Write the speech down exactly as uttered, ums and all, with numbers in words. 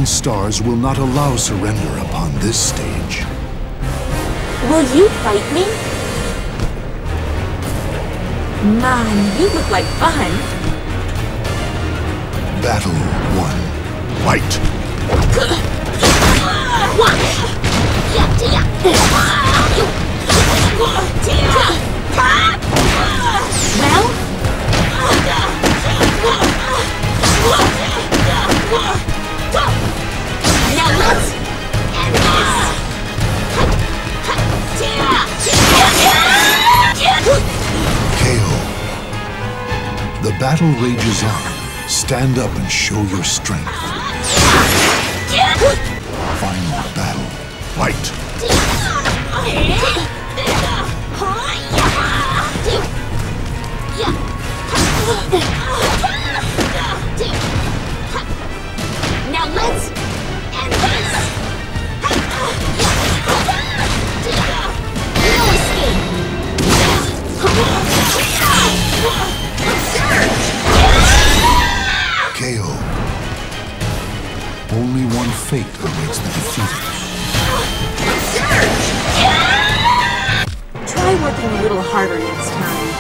Rising stars will not allow surrender upon this stage. Will you fight me? Man, you look like fun. Battle one. Fight! Well? Now let's end this! K O. The battle rages on. Stand up and show your strength. Final battle. Fight! Now let's end this! No escape! K O. Only one fate awaits the defeated. Try working a little harder next time.